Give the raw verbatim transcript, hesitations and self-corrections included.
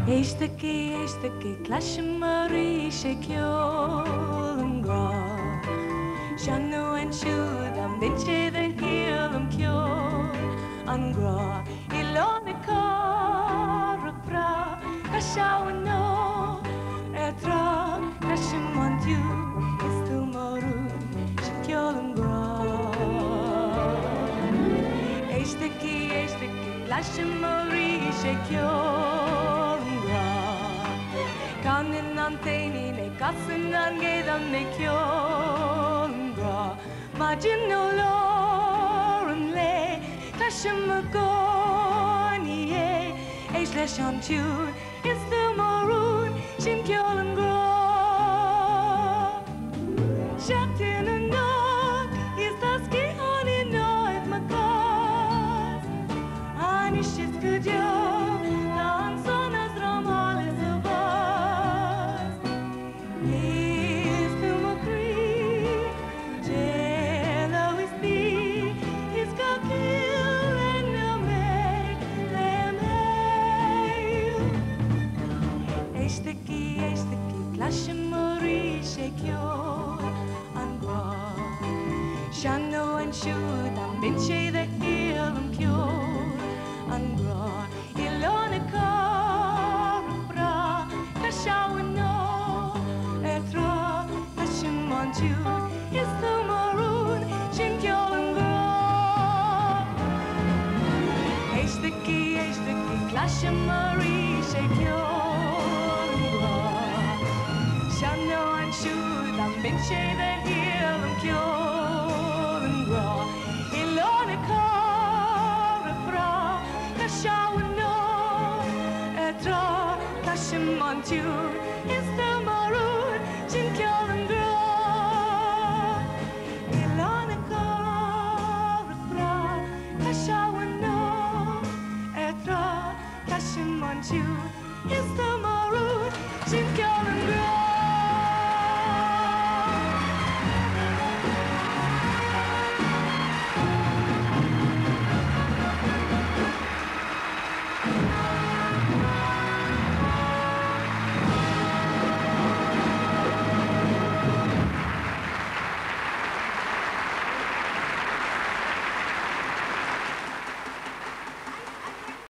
Eishtaki, eishtaki, klashmari shekyolam gra. Shanu and shudam, binche the hilam kyo. Angra, ilonika, rakra, kashawano, etra, kashimantu, istumaru, shekyolam gra. Eishtaki, eishtaki, klashmari shekyolam. Kanin anteni ne kasin an gedam ne kyongra Majin no lorem le Kashimagoni e Eish le shanchun It's the maroon Shin kyolam gra Shatin and not Is the ski on in noit makas Anishis kudyo Lashimuri shekyo angwa Shano and shudam binche the hilam kyo angwa Ilonika rubra kashawano etra Lashimanchu is the maroon shinkyo angwa Eishtaki, eishtaki, lashimuri shekyo Shano and shudam binche the hilam kyolam gra Ilonika refra kashawano etra kashimantu is the maroon shin kyolam gra Ilonika refra kashawano etra kashimantu is the maroon shin kyolam gra